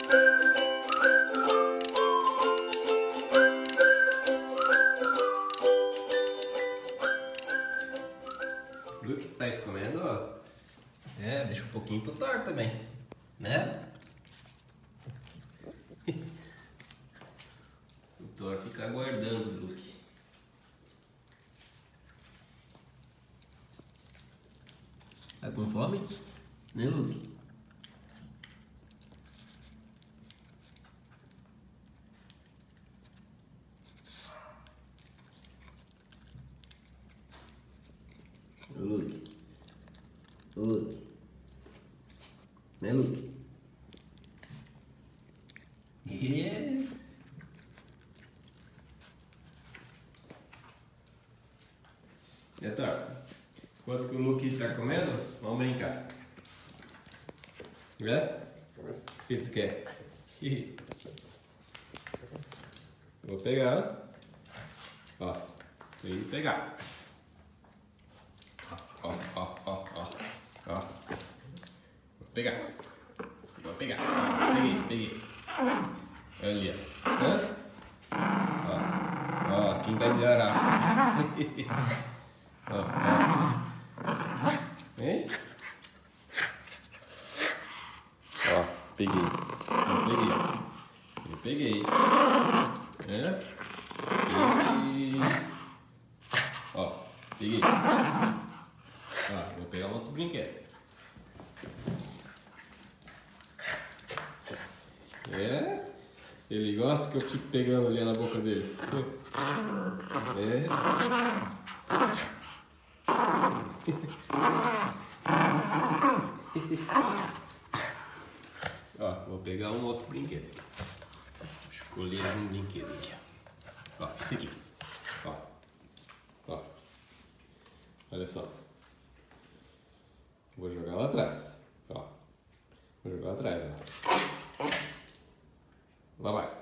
Viu o que tá escomendo, ó? É, deixa um pouquinho pro Thor também, né? O Thor fica aguardando o Luke. Tá com fome? Né, Luke? Ô, Luke. Ô, Luke. Né, Luke? Yeah. E Thor, enquanto que o Luke tá comendo, vamos brincar. É? O que você quer? Vou pegar, ó. Vem pegar. Ó, ó, ó, ó, ó. Vou pegar. Vou pegar. Peguei, peguei. Olha. Hã? Ó, ó, quem tá de arasta. Ó, ó. Vem. Ó, peguei. Eu peguei. É? Peguei. Ó, peguei. Ah, vou pegar um outro brinquedo. É? Ele gosta que eu fique pegando ali na boca dele. É? Ó, vou pegar um outro brinquedo. Escolher um brinquedo aqui. Ó, esse aqui. Ó. Ó. Olha só. Vou jogar lá atrás. Ó. Vou jogar lá atrás, ó. Lá vai.